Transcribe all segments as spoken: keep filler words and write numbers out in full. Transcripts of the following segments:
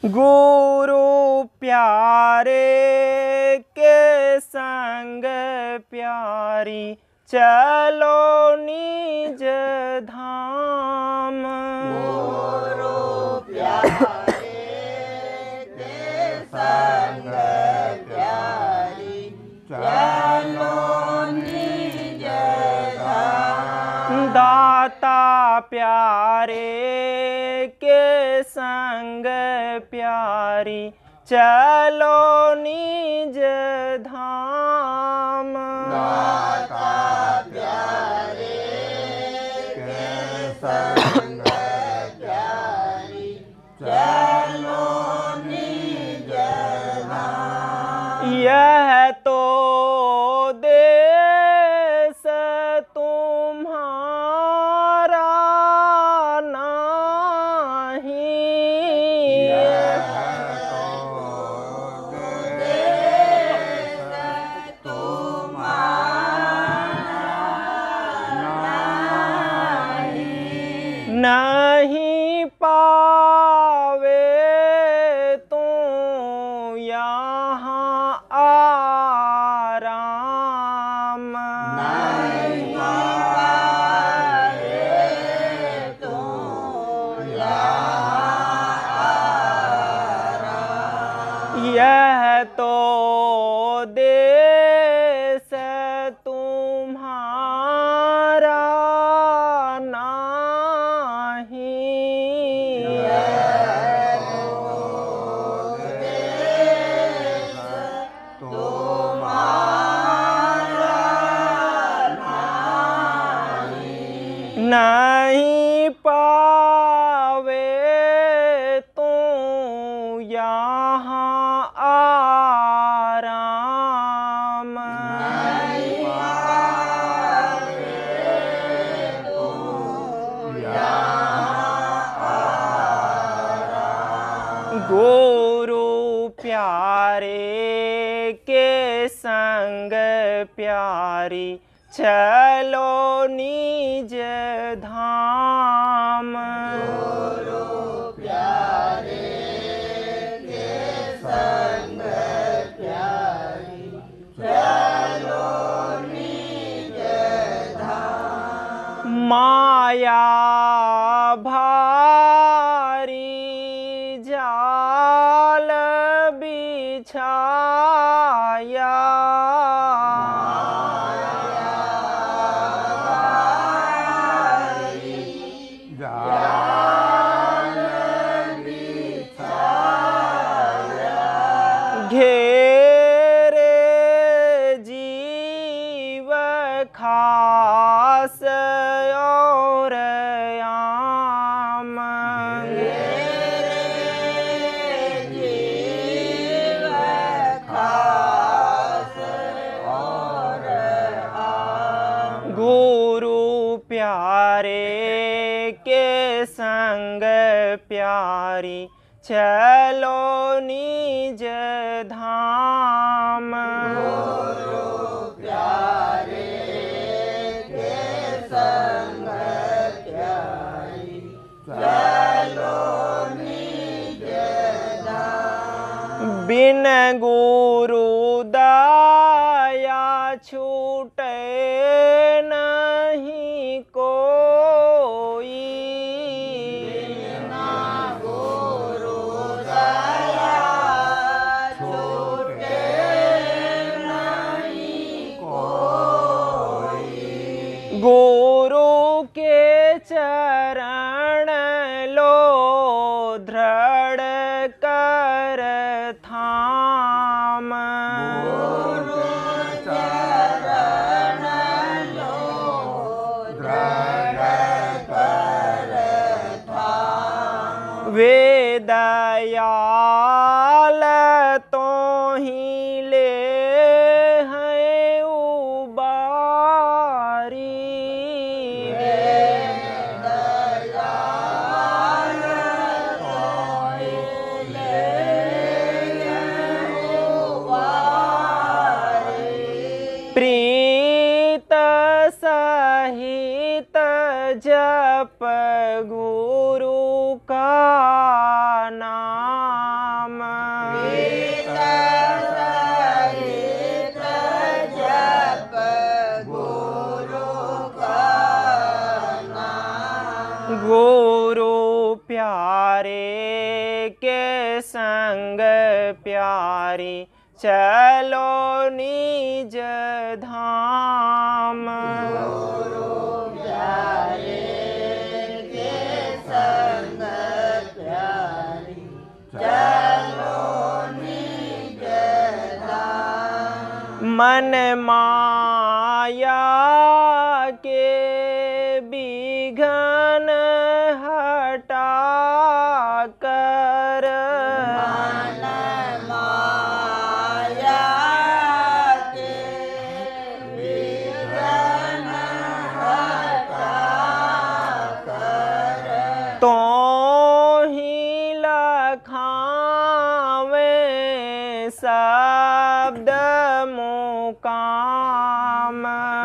गुरु प्यारे के संग प्यारी चलो निज धाम। गुरु प्यारे के संग प्यारी चलो निज धाम। दाता प्यारे के संग प्यारी चलो निज धाम। दाता प्यारे के संग प्यारी चलो निज धाम। यह तो देश तुम्हारा नहीं, यह तो देश तुम्हारा नहीं। नहीं पावे तू यहाँ आराम। नहीं पावे तू यहाँ आराम। यह तो देश तुम्हारा नहीं। यह तो देश तुम्हारा नहीं। नहीं पावे तू यहाँ आराम। नहीं पावे तू यहाँ आराम। गुरु प्यारे के संग प्यारी चलो निज धाम। गुरु प्यारे के संग प्यारी चलो निज धाम। माया भारी जाल बिछाया। जाल बिछाया। घेरे जीव खास और आम। जीव खास और आम। गुरु प्यारे के संग प्यारी चलो निज धाम। गुरु प्यारे के संग प्यारी चलो निज धाम। बिन गुरु दया छूटे नहीं कोई। बिना गुरु दया छूटे नहीं कोई। गुरु के चरण लो दृढ़ कर थाम। गुरु चरण लो दृढ़ कर थाम। वे दयाल तो ही ले हैं उबारी। दयाल तोहि ले उबारी। प्रीत सहित जप गुरु का नाम। प्यारे के संग प्यारी चलो निज धाम। गुरु प्यारे के संग प्यारी चलो निज धाम। मन माया के विघ्न हटा कर मन माया के विघ्न हटा कर तो ही लखावे शब्द मुकाम।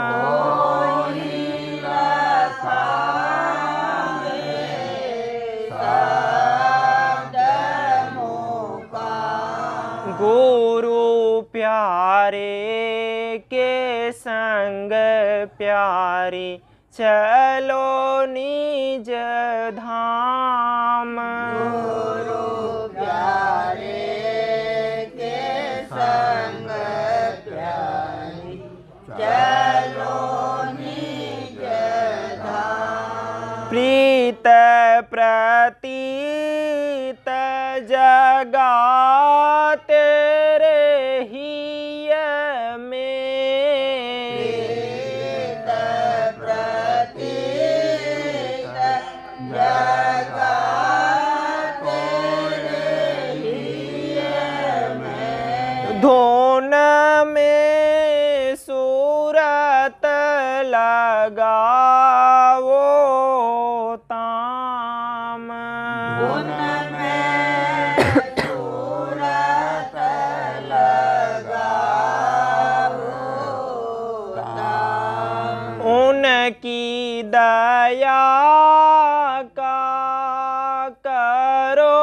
गुरु प्यारे के संग प्यारी चलो निज धाम। गुरु प्यारे के संग प्यारी चलो निज धाम। प्रीत प्रतीत जगा तेरे हिय में। प्रीत प्रतीत जगा तेरे हिय में। धुन में सूरत लगाओ ताम। धुन में सूरत लगाओ ताम। उनकी दया का करो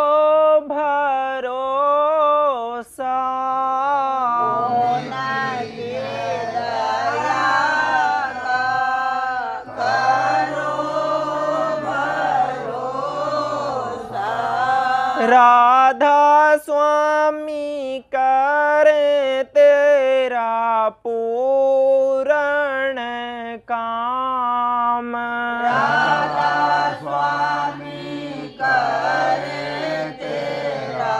भरोसा। उनकी दया का करो भरोसा। राधा स्वामी करे तेरा पूर्ण काम। राधा स्वामी करे तेरा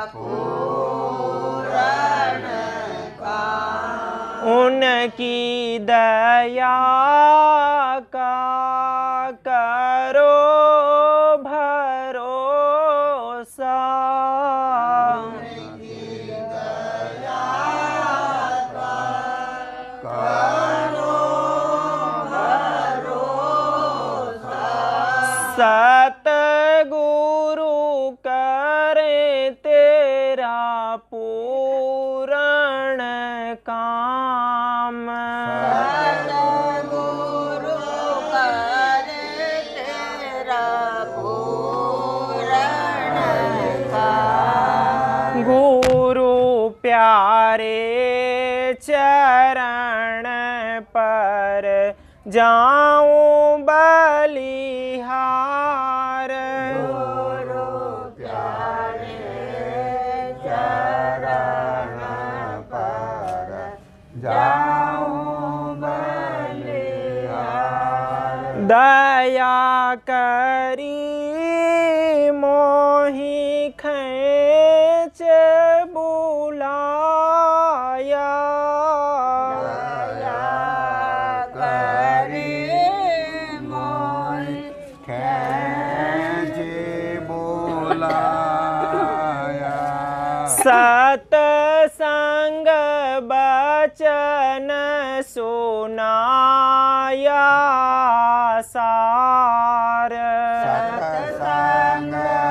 पूर्ण काम। उनकी दया का करो भरोसा। उनकी दया का करो भरोसा। सतगुरु करे तेरा पूर्ण काम। सतगुरु करे तेरा पूर्ण काम। गुरु प्यारे चरण पर जाऊं बलिहार। गुरु प्यारे चरण पर जाऊं बलिहार। दया करी मोहि खैच बुलाया। दया करी मोहि खैच बुलाया। सतसंग बचन सुनाया सार। सतसंग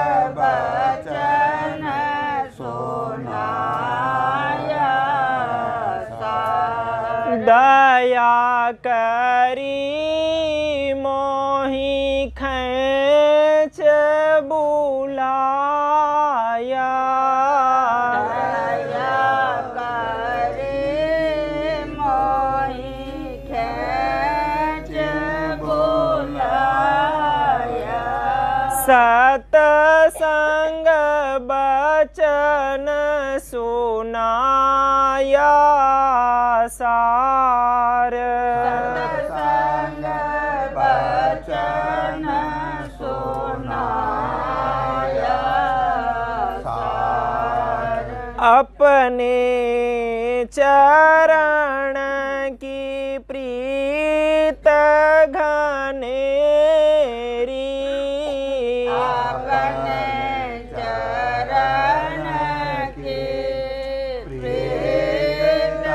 बचन सुनाया सार। दया करी मोहि खैच बुलाया। दया करी मोहि खैच बुलाया। सत सत्संग बचन सुनाया सार। सत्संग बचन सुनाया सार। अपने चरण की प्रीत घनेरी। अपने चरण की प्रीत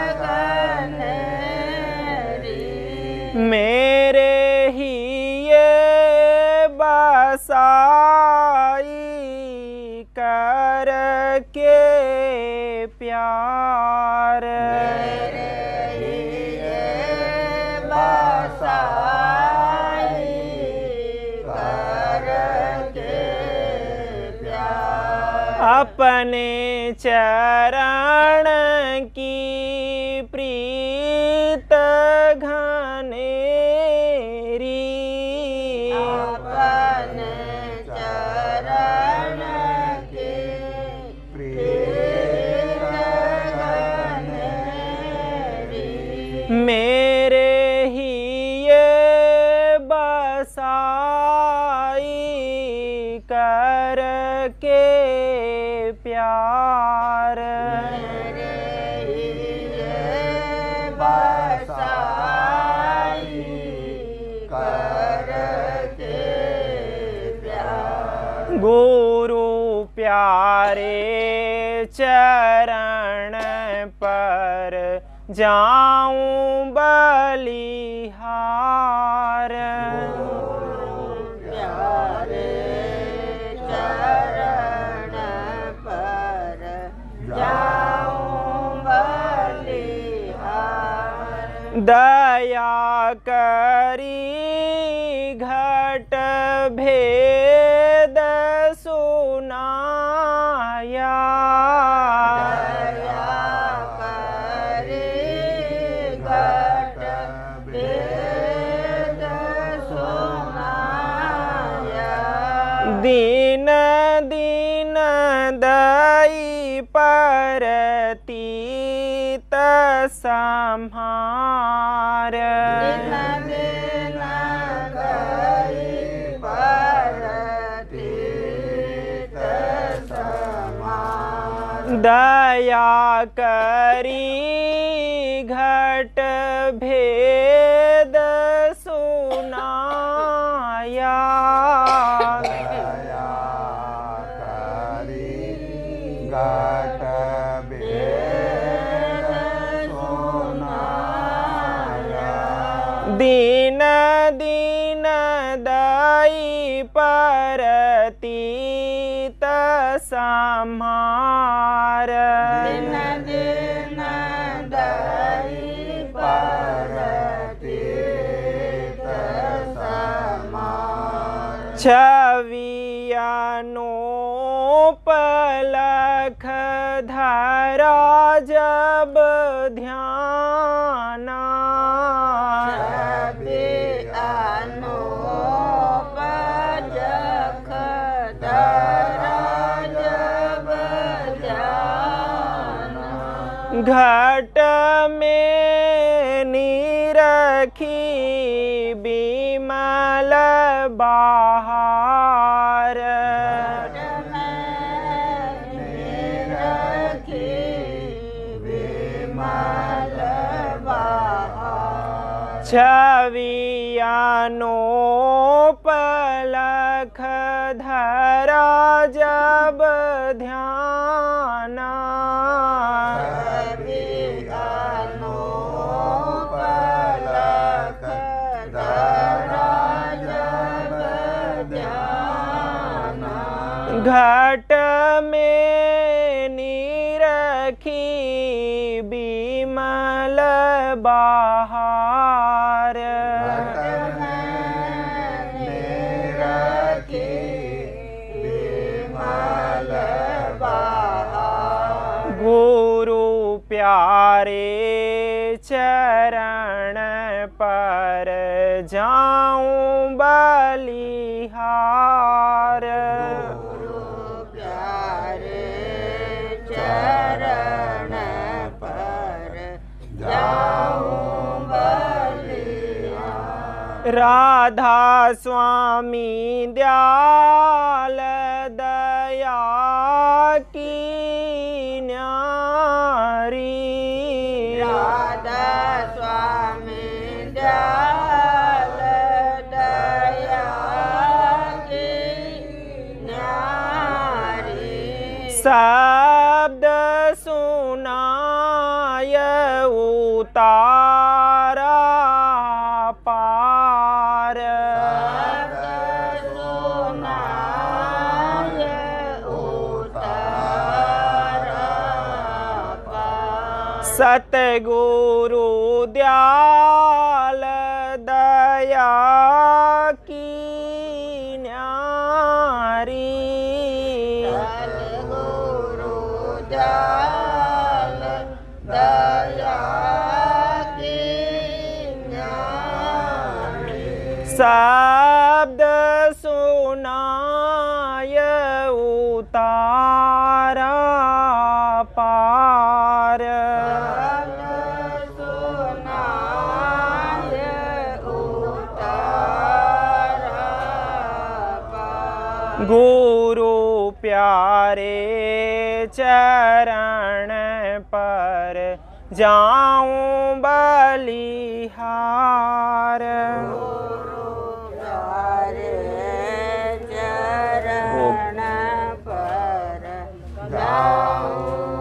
घनेरी। मेरे ही ये बसाई कर के प्यार। मेरे लिए बसाई करके प्यार। अपने चरण की प्रीत घनेरी। अपने चरण की प्रीत घनेरी। मेरे ही ये बसाई कर के प्यार। मेरे लिए बसाई करके प्यार। गुरु प्यारे चरण पर जाऊं बलिहार। प्यारे चरण पर जाऊं बलिहार। दया करी घट भेद सुनाया। दया करी घट भेद सुनाया। दीन दीन दई परतीत संहार। दिन दिन गई परतीत समार। दया करी घट भेद सुनाया। दया करी घट भेद सुनाया। दीन दीन दई परतीत संहार। दिन दिन दई परतीत समार। छवियानो पलख धरा जब ध्याना। छवि अनूप जख धरा जब ध्याना। घट में निरखी बिमल बहार। घट में निरखी विमल बहार। छवियानो पलख धरा जब ध्याना। छवि अनूप लख धरा जब ध्याना। घट में निरखी बिमल बहार। घट में निरखी विमल बहार। गुरु प्यारे चरण पर जाऊं बलिहार। राधा स्वामी दयाल दया की न्यारी। राधा स्वामी दयाल दया की न्यारी। शब्द सुनाय उतारा पार। सुनाय उतारा पार। सतगुरु दयाल दया की न्यारी। सतगुरु दयाल दया की न्यारी। शब्द सुनाय उतारा पार। सुनाय उतारा पार। गुरु प्यारे चरण पर जाऊं बलिहार। प्यारे चरण पर जाऊं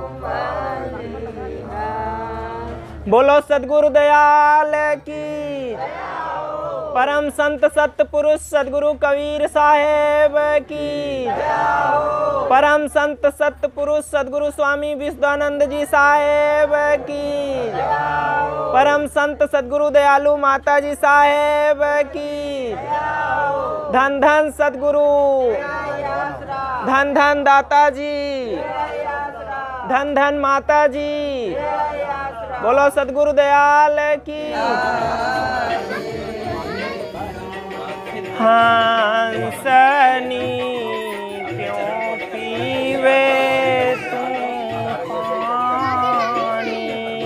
बलिहार। बोलो सद्गुरु दयाल की। परम संत सतपुरुष सद्गुरु कबीर साहेब की। परम संत सतपुरुष सद्गुरु स्वामी विश्वानंद जी साहेब की। परम संत सद्गुरु दयालु माता जी साहेब की। धन धन सद्गुरु, धन धन दाता जी, धन धन माता जी। बोलो सद्गुरु दयाल की। हंसनी क्यों पीवे तुम पानी।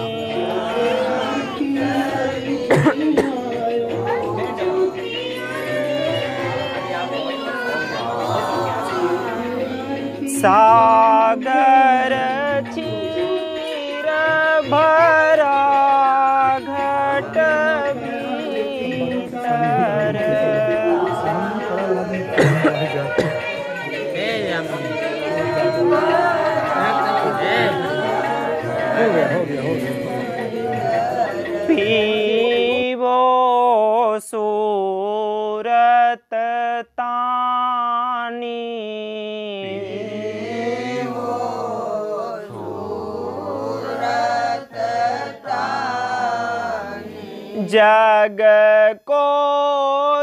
सागर चीर भरा घट भीतर। पीवो सूरत तानी। जग को